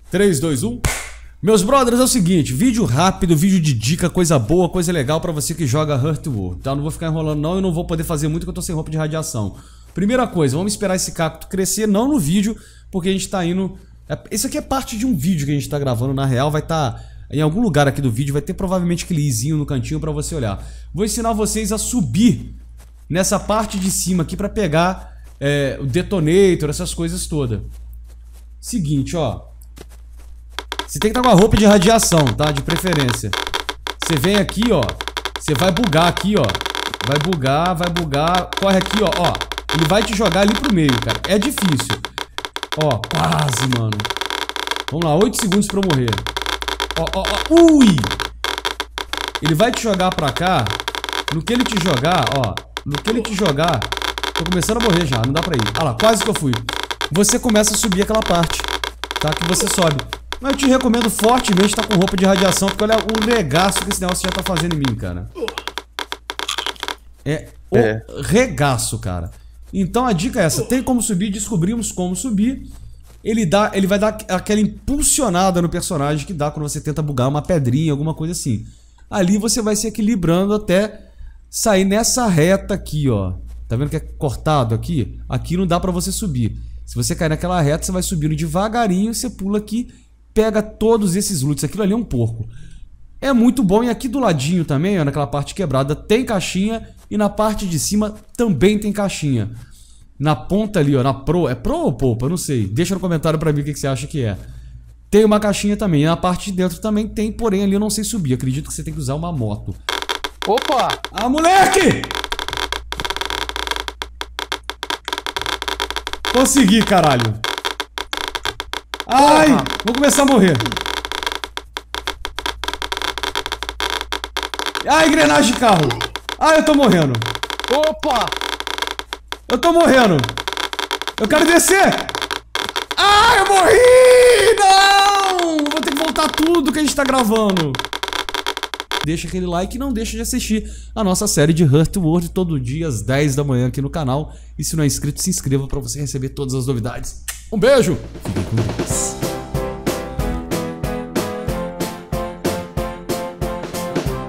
3, 2, 1. Meus brothers, é o seguinte, vídeo rápido, vídeo de dica, coisa boa, coisa legal pra você que joga Hurt World, tá? Não vou ficar enrolando não e não vou poder fazer muito porque eu tô sem roupa de radiação. Primeira coisa, vamos esperar esse cacto crescer, não no vídeo, porque a gente tá indo... Isso aqui é parte de um vídeo que a gente tá gravando, na real vai estar... Em algum lugar aqui do vídeo vai ter provavelmente aquele izinho no cantinho pra você olhar. Vou ensinar vocês a subir nessa parte de cima aqui pra pegar o detonator, essas coisas todas. Seguinte, ó. Você tem que estar com a roupa de radiação, tá? De preferência. Você vem aqui, ó. Você vai bugar aqui, ó. Vai bugar. Corre aqui, ó. Ó. Ele vai te jogar ali pro meio, cara. É difícil. Ó, quase, mano. Vamos lá, 8 segundos pra eu morrer. Ó. Ui! Ele vai te jogar pra cá. No que ele te jogar, ó. No que ele te jogar... Tô começando a morrer já, não dá pra ir. Ah lá, quase que eu fui. Você começa a subir aquela parte, tá? Que você sobe. Mas eu te recomendo fortemente estar com roupa de radiação, porque olha o regaço que esse negócio já tá fazendo em mim, cara. É o regaço, cara. Então a dica é essa, tem como subir, descobrimos como subir. Ele vai dar aquela impulsionada no personagem que dá quando você tenta bugar uma pedrinha, alguma coisa assim. Ali você vai se equilibrando até sair nessa reta aqui, ó. Tá vendo que é cortado aqui? Aqui não dá pra você subir. Se você cair naquela reta, você vai subindo devagarinho, você pula aqui, pega todos esses loots. Aquilo ali é um porco. É muito bom. E aqui do ladinho também, ó, naquela parte quebrada, tem caixinha. E na parte de cima também tem caixinha. Na ponta ali, ó, na Pro. É Pro ou Popa? Eu não sei. Deixa no comentário pra mim o que você acha que é. Tem uma caixinha também. E na parte de dentro também tem, porém ali eu não sei subir. Acredito que você tem que usar uma moto. Opa! Ah, moleque! Consegui, caralho. Ai, vou começar a morrer. Ai, engrenagem de carro. Ai, eu tô morrendo. Opa! Eu tô morrendo. Eu quero descer. Ai, eu morri! Não! Vou ter que voltar tudo que a gente tá gravando. Deixa aquele like e não deixa de assistir a nossa série de Hurt World todo dia às 10 da manhã aqui no canal. E se não é inscrito, se inscreva para você receber todas as novidades. Um beijo! Fiquem com Deus.